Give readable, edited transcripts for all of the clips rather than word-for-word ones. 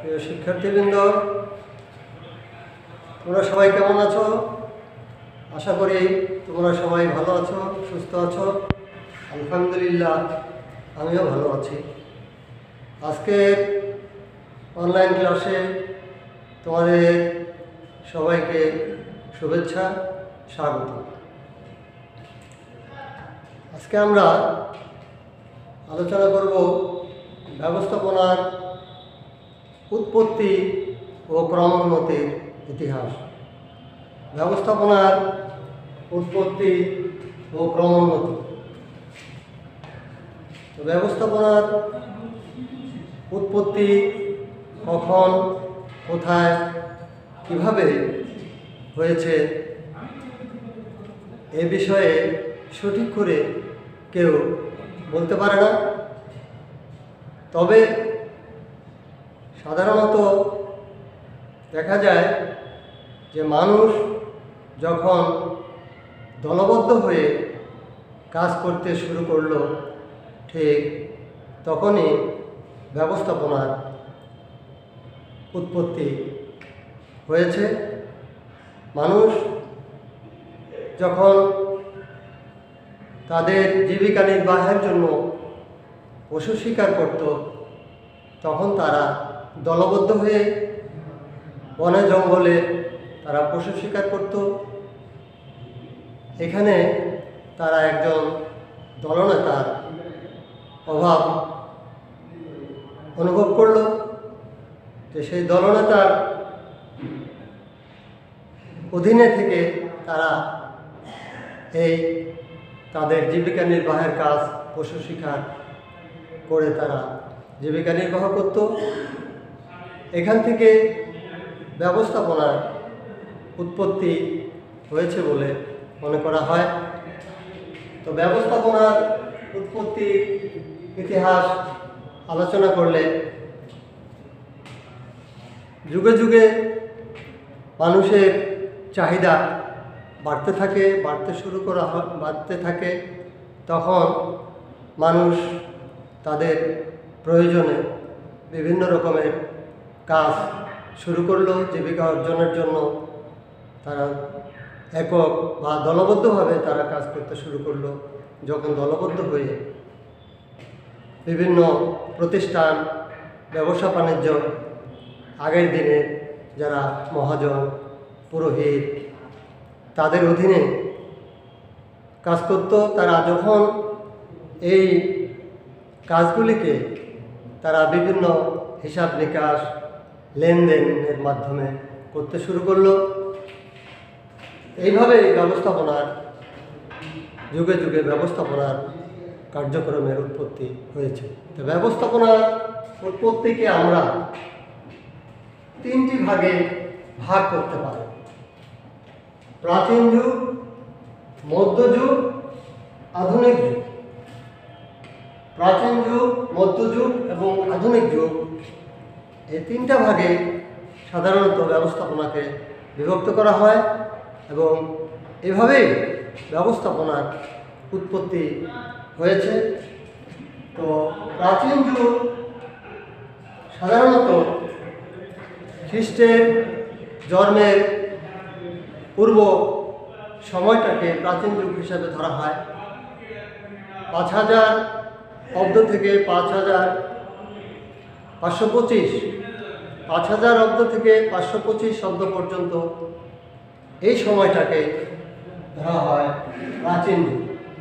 প্রিয় শিক্ষার্থীবৃন্দ, তোমরা সবাই কেমন আছো? আশা করি তোমরা সবাই ভালো আছো, সুস্থ আছো। আলহামদুলিল্লাহ, আমিও ভালো আছি। আজকের অনলাইন ক্লাসে তোমাদের সবাইকে শুভেচ্ছা, স্বাগত। আজকে আমরা আলোচনা করব ব্যবস্থাপনার উৎপত্তি ও ক্রমোন্নতির ইতিহাস। ব্যবস্থাপনার উৎপত্তি ও ক্রমোন্নতি। ব্যবস্থাপনার উৎপত্তি কখন, কোথায়, কিভাবে হয়েছে এ বিষয়ে সঠিক করে কেউ বলতে পারে না। তবে সাধারণত দেখা যায় যে মানুষ যখন দলবদ্ধ হয়ে কাজ করতে শুরু করলো, ঠিক তখনই ব্যবস্থাপনার উৎপত্তি হয়েছে। মানুষ যখন তাদের জীবিকা নির্বাহের জন্য পশু শিকার করত, তখন তারা দলবদ্ধ হয়ে বনে জঙ্গলে তারা পশু শিকার করত। এখানে তারা একজন দলনেতার অভাব অনুভব করল, যে সেই দলনেতার অধীনে থেকে তারা এই তাদের জীবিকা নির্বাহের কাজ, পশু শিকার করে তারা জীবিকা নির্বাহ করত। এখান থেকে ব্যবস্থাপনার উৎপত্তি হয়েছে বলে মনে করা হয়। তো ব্যবস্থাপনার উৎপত্তির ইতিহাস আলোচনা করলে যুগে যুগে মানুষের চাহিদা বাড়তে থাকে। তখন মানুষ তাদের প্রয়োজনে বিভিন্ন রকমের কাজ শুরু করলো। জীবিকা অর্জনের জন্য তারা একক বা দলবদ্ধভাবে তারা কাজ করতে শুরু করলো। যখন দলবদ্ধ হয়ে বিভিন্ন প্রতিষ্ঠান, ব্যবসা বাণিজ্য, আগের দিনে যারা মহাজন, পুরোহিত, তাদের অধীনে কাজ করত, তারা যখন এই কাজগুলিকে তারা বিভিন্ন হিসাব নিকাশ, লেনদেনের মাধ্যমে করতে শুরু করলো। এইভাবে যুগে যুগে ব্যবস্থাপনার কার্যক্রমের উৎপত্তি হয়েছে। তো ব্যবস্থাপনার উৎপত্তিকে আমরা তিনটি ভাগে ভাগ করতে পারি: প্রাচীন যুগ, মধ্যযুগ, আধুনিক যুগ। প্রাচীন যুগ, মধ্যযুগ এবং আধুনিক যুগ, এই তিনটা ভাগে সাধারণত ব্যবস্থাপনাকে বিভক্ত করা হয় এবং এভাবেই ব্যবস্থাপনার উৎপত্তি হয়েছে। তো প্রাচীন যুগ সাধারণত খ্রিস্টের জন্মের পূর্ব সময়টাকে প্রাচীন যুগ হিসাবে ধরা হয়। 5000 অব্দ থেকে 5000 অব্দ থেকে 525 অব্দ পর্যন্ত এই সময়টাকে ধরা হয় প্রাচীন যুগ।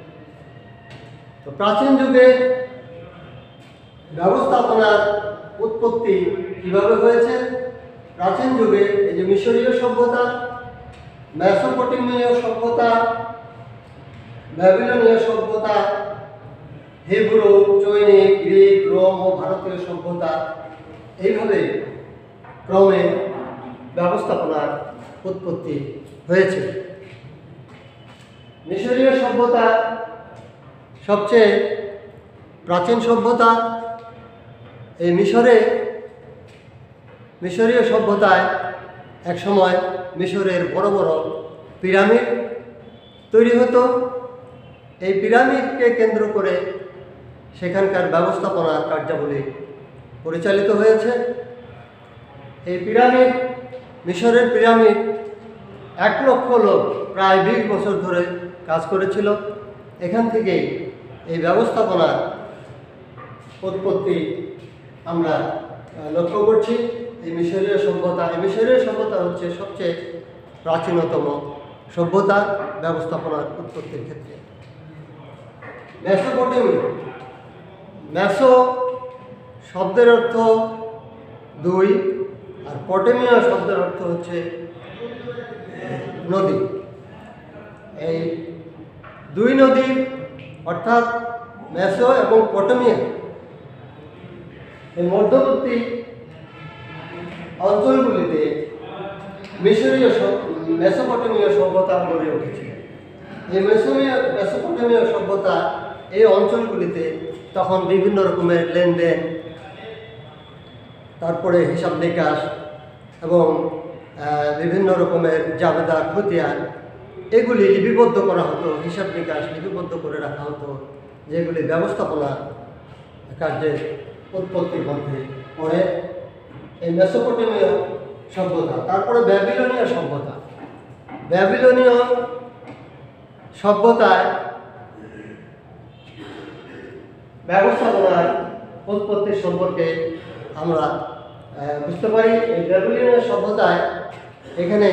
তো প্রাচীন যুগে ব্যবস্থাপনার উৎপত্তি কিভাবে হয়েছে? প্রাচীন যুগে এই যে মিশরীয় সভ্যতা, মেসোপটেমীয় সভ্যতা, ব্যাবিলনীয় সভ্যতা, হিব্রু, চৈনিক, গ্রিক, রোম ও ভারতীয় সভ্যতা, এইভাবে ক্রমে ব্যবস্থাপনার উৎপত্তি হয়েছে। মিশরীয় সভ্যতা সবচেয়ে প্রাচীন সভ্যতা। এই মিশরীয় সভ্যতায় একসময় মিশরের বড় বড় পিরামিড তৈরি হতো। এই পিরামিডকে কেন্দ্র করে সেখানকার ব্যবস্থাপনার কার্যাবলী পরিচালিত হয়েছে। এই পিরামিড, মিশরের পিরামিড 1 লক্ষ লোক প্রায় 20 বছর ধরে কাজ করেছিল। এখান থেকেই এই ব্যবস্থাপনার উৎপত্তি আমরা লক্ষ্য করছি। এই মিশরীয় সভ্যতা হচ্ছে সবচেয়ে প্রাচীনতম সভ্যতা ব্যবস্থাপনার উৎপত্তির ক্ষেত্রে। মেসোপটেমিয়া, মেসো শব্দের অর্থ 2 আর পটেমিয়া শব্দের অর্থ হচ্ছে নদী। এই 2 নদীর অর্থাৎ মেসো এবং পটেমিয়া, এই মধ্যবর্তী অঞ্চলগুলিতে মেসোপটেমীয় সভ্যতা গড়ে উঠেছিল। এই মেসোপটেমীয় সভ্যতা এই অঞ্চলগুলিতে তখন বিভিন্ন রকমের লেনদেন, তারপরে হিসাব নিকাশ এবং বিভিন্ন রকমের জাবেদা খতিয়ান এগুলি লিপিবদ্ধ করা হতো, হিসাব নিকাশ লিপিবদ্ধ করে রাখা হতো, যেগুলি ব্যবস্থাপনা কার্যের উৎপত্তির মধ্যে পড়ে। এই মেসোপটেমীয় সভ্যতা, তারপরে ব্যাবিলনীয় সভ্যতায় ব্যবস্থাপনার উৎপত্তি সম্পর্কে আমরা বুঝতে পারি। এই ব্যাবিলনীয় সভ্যতায় এখানে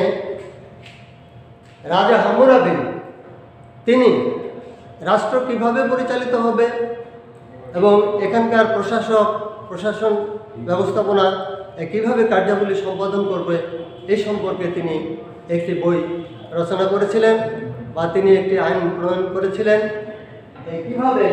রাজা হাম্মুরাবি তিনি রাষ্ট্র কিভাবে পরিচালিত হবে এবং এখানকার প্রশাসন ব্যবস্থাপনা কিভাবে কার্যাবলী সম্পাদন করবে এই সম্পর্কে তিনি একটি বই রচনা করেছিলেন বা তিনি একটি আইন প্রণয়ন করেছিলেন। কিভাবে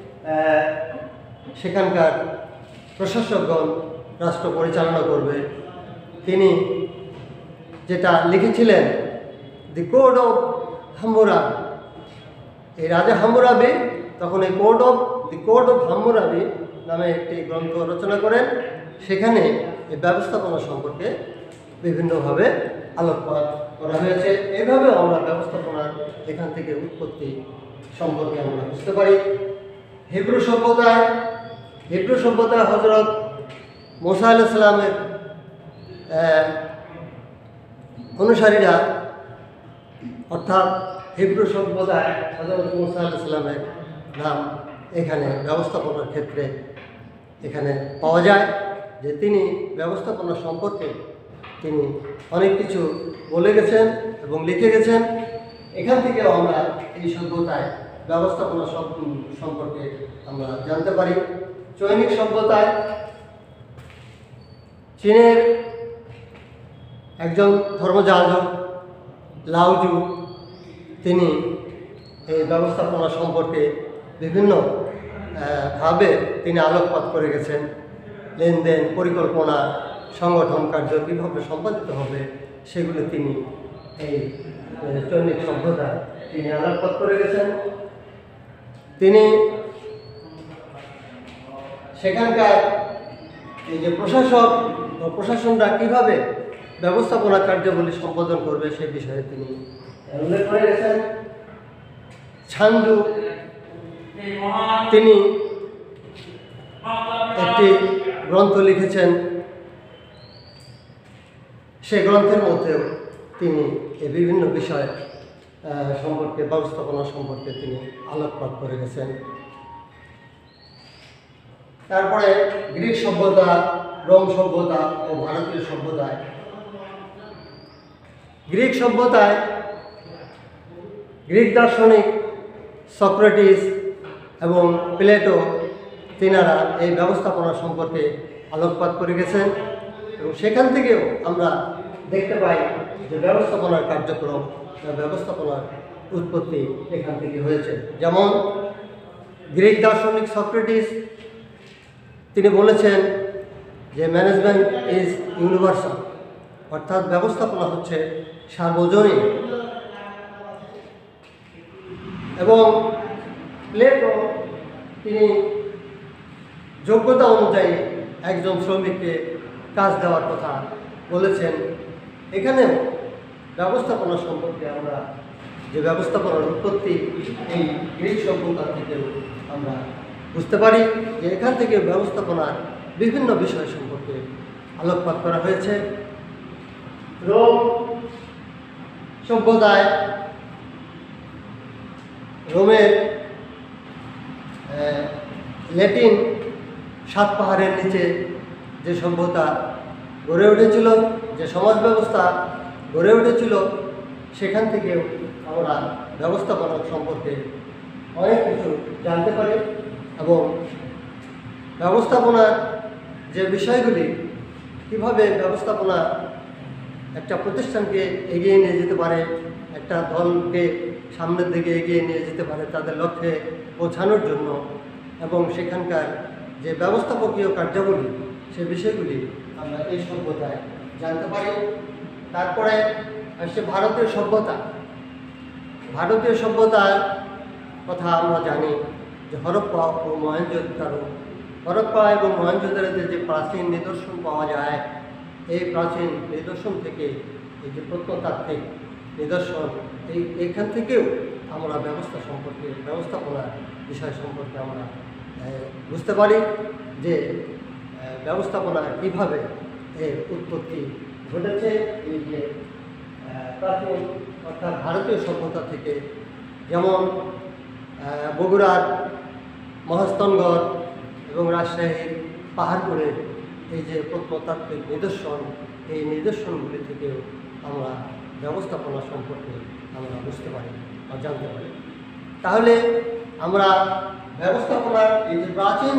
সেখানকার প্রশাসকগণ রাষ্ট্র পরিচালনা করবে তিনি যেটা লিখেছিলেন, দি কোড অফ হাম্মুরাবি। এই রাজা হাম্মুরাবি তখন এই দি কোড অফ হাম্মুরাবি নামে একটি গ্রন্থ রচনা করেন। সেখানে এই ব্যবস্থাপনা সম্পর্কে বিভিন্নভাবে আলোকপাত করা হয়েছে। এইভাবে আমরা ব্যবস্থাপনার এখান থেকে উৎপত্তি সম্পর্কে আমরা বুঝতে পারি। হিব্রু সভ্যতায় হযরত মুসা আলাইহিস সালামের অনুসারীরা, অর্থাৎ হিব্রু সভ্যতায় হযরত মুসা আলাইহিস সালামের নাম এখানে ব্যবস্থাপনার ক্ষেত্রে এখানে পাওয়া যায়, যে তিনি ব্যবস্থাপনা সম্পর্কে তিনি অনেক কিছু বলে গেছেন এবং লিখে গেছেন। এখান থেকেও আমরা এই সভ্যতায় ব্যবস্থাপনা সম্পর্কে আমরা জানতে পারি। চৈনিক সভ্যতায় চীনের একজন ধর্মযাজক লাওজু তিনি এই ব্যবস্থাপনা সম্পর্কে বিভিন্ন ভাবে তিনি আলোকপাত করে গেছেন। লেনদেন, পরিকল্পনা, সংগঠন কার্য কীভাবে সম্পাদিত হবে সেগুলো তিনি এই চৈনিক সভ্যতায় তিনি আলোকপাত করে গেছেন। তিনি সেখানকার এই যে প্রশাসনরা কীভাবে ব্যবস্থাপনা কার্যাবলী সম্পাদন করবে সে বিষয়ে তিনি উল্লেখ করে গেছেন। ছান্দু তিনি একটি গ্রন্থ লিখেছেন, সে গ্রন্থের মধ্যেও তিনি এই বিভিন্ন বিষয় সম্পর্কে ব্যবস্থাপনা সম্পর্কে তিনি আলোকপাত করে গেছেন। তারপরে গ্রিক সভ্যতা, রোম সভ্যতা ও ভারতীয় সভ্যতায়, গ্রিক দার্শনিক সক্রেটিস এবং প্লেটো তিনারা এই ব্যবস্থাপনা সম্পর্কে আলোকপাত করে গেছেন এবং সেখান থেকেও আমরা দেখতে পাই যে ব্যবস্থাপনার কার্যক্রম বা ব্যবস্থাপনার উৎপত্তি এখান থেকে হয়েছে। যেমন গ্রিক দার্শনিক সক্রেটিস তিনি বলেছেন যে ম্যানেজমেন্ট ইজ ইউনিভার্সাল, অর্থাৎ ব্যবস্থাপনা হচ্ছে সার্বজনীন। এবং প্লেটো তিনি যোগ্যতা অনুযায়ী একজন শ্রমিককে কাজ দেওয়ার কথা বলেছেন। এখানেও ব্যবস্থাপনা সম্পর্কে আমরা যে ব্যবস্থাপনার উৎপত্তি এই গ্রিক সভ্যতা থেকেও আমরা বুঝতে পারি যে এখান থেকে ব্যবস্থাপনার বিভিন্ন বিষয় সম্পর্কে আলোকপাত করা হয়েছে। রোম সভ্যতায় রোমের ল্যাটিন সাত পাহাড়ের নিচে যে সভ্যতা গড়ে উঠেছিল, যে সমাজ ব্যবস্থা গড়ে উঠেছিল, সেখান থেকেও আমরা ব্যবস্থাপনা সম্পর্কে অনেক কিছু জানতে পারি এবং ব্যবস্থাপনার যে বিষয়গুলি, কীভাবে ব্যবস্থাপনা একটা প্রতিষ্ঠানকে এগিয়ে নিয়ে যেতে পারে, একটা দলকে সামনের দিকে এগিয়ে নিয়ে যেতে পারে তাদের লক্ষ্যে পৌঁছানোর জন্য, এবং সেখানকার যে ব্যবস্থাপকীয় কার্যাবলী, সে বিষয়গুলি আমরা এই সভ্যতায় জানতে পারি। তারপরে আসছে ভারতীয় সভ্যতা। ভারতীয় সভ্যতার কথা আমরা জানি যে হরপ্পা ও মহেঞ্জোদারো, হরপ্পা এবং মহেঞ্জোদারোতে যে প্রাচীন নিদর্শন পাওয়া যায়, এই প্রাচীন নিদর্শন থেকে এই যে প্রত্নতাত্ত্বিক নিদর্শন, এইখান থেকেও আমরা ব্যবস্থাপনার বিষয় সম্পর্কে আমরা বুঝতে পারি যে ব্যবস্থাপনা কীভাবে এর উৎপত্তি ঘটেছে। এই যে প্রাচীন অর্থাৎ ভারতীয় সভ্যতা থেকে, যেমন বগুড়ার মহাস্থানগড় এবং রাজশাহীর পাহাড়পুরের এই যে প্রত্নতাত্ত্বিক নিদর্শন, এই নিদর্শনগুলি থেকেও আমরা ব্যবস্থাপনা সম্পর্কে আমরা বুঝতে পারি বা জানতে পারি। তাহলে আমরা ব্যবস্থাপনার এই যে প্রাচীন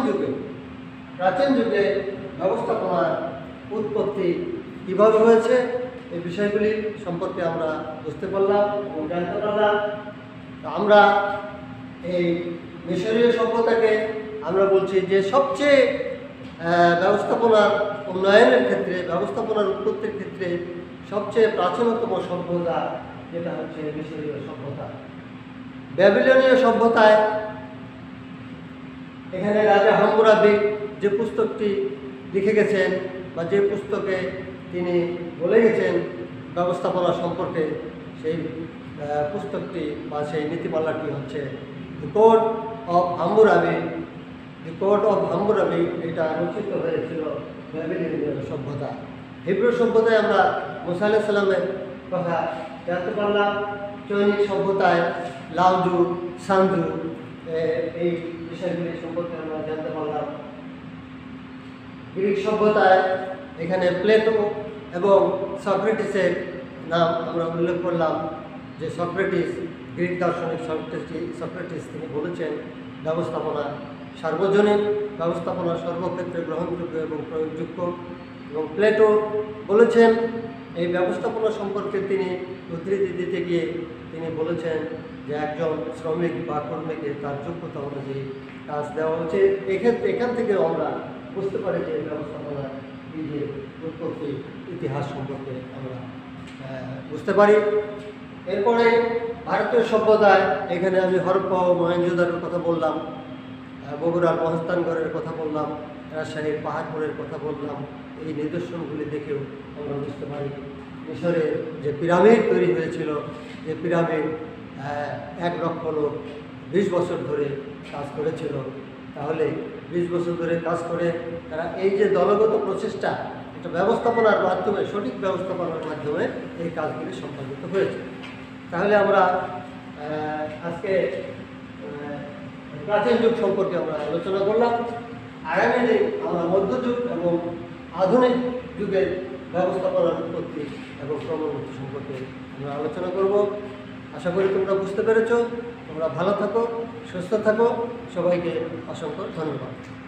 যুগে ব্যবস্থাপনার উৎপত্তি কীভাবে হয়েছে, এই বিষয়গুলি সম্পর্কে আমরা বুঝতে পারলাম এবং জানতে পারলাম। আমরা এই মিশরীয় সভ্যতাকে আমরা বলছি যে সবচেয়ে ব্যবস্থাপনার উন্নয়নের ক্ষেত্রে, ব্যবস্থাপনার উৎপত্তির ক্ষেত্রে সবচেয়ে প্রাচীনতম সভ্যতা যেটা হচ্ছে মিশরীয় সভ্যতা। ব্যাবিলনীয় সভ্যতায় এখানে রাজা হাম্মুরাবি যে পুস্তকটি লিখে গেছেন বা যে পুস্তকে তিনি বলে গেছেন ব্যবস্থাপনা সম্পর্কে, সেই পুস্তকটি বা সেই নীতিমালাটি হচ্ছে the code of Hammurabi. The code of Hammurabi এটা রচিত হয়েছিল ব্যাবিলনীয় সভ্যতা। হিব্রু সভ্যতায় আমরা মুসা আলাইহিস সালামের কথা জানতে পারলাম। চৈনিক সভ্যতায় লাওজু, সানজু, এই বিষয়গুলি সম্পর্কে আমরা জানতে পারলাম। গ্রিক সভ্যতায় এখানে প্লেটো এবং সক্রেটিসের নাম আমরা উল্লেখ করলাম, যে সক্রেটিস, গ্রিক দার্শনিক সক্রেটিস তিনি বলেছেন ব্যবস্থাপনা সার্বজনীন, ব্যবস্থাপনা সর্বক্ষেত্রে গ্রহণযোগ্য এবং প্রয়োগযোগ্য। এবং প্লেটো বলেছেন এই ব্যবস্থাপনা সম্পর্কে তিনি উদ্ধৃতি দিতে গিয়ে তিনি বলেছেন যে একজন শ্রমিক বা কর্মীকে তার যোগ্যতা অনুযায়ী কাজ দেওয়া উচিত। এখান থেকে আমরা বুঝতে পারি যে ব্যবস্থাপনার এই যে উৎপত্তি ইতিহাস সম্পর্কে আমরা বুঝতে পারি। এরপরে ভারতীয় সভ্যতায় এখানে আমি হরপ্পা ও মহেঞ্জোদারোর কথা বললাম, বগুড়ার মহাস্থানগড়ের কথা বললাম, রাজশাহীর পাহাড়পুরের কথা বললাম। এই নিদর্শনগুলি দেখেও আমরা বুঝতে পারি মিশরে যে পিরামিড তৈরি হয়েছিল, যে পিরামিড 1 লক্ষ লোক 20 বছর ধরে কাজ করেছিল। তাহলে 20 বছর ধরে কাজ করে তারা এই যে দলগত প্রচেষ্টা, এটা ব্যবস্থাপনার মাধ্যমে, সঠিক ব্যবস্থাপনার মাধ্যমে এই কাজগুলি সম্পাদিত হয়েছে। তাহলে আমরা আজকে প্রাচীন যুগ সম্পর্কে আমরা আলোচনা করলাম। আগামী দিন আমরা মধ্যযুগ এবং আধুনিক যুগের ব্যবস্থাপনার উৎপত্তি এবং ক্রমোন্নতি সম্পর্কে আমরা আলোচনা করব। আশা করি তোমরা বুঝতে পেরেছ। তোমরা ভালো থাকো, সুস্থ থাকো। সবাইকে অসংখ্য ধন্যবাদ।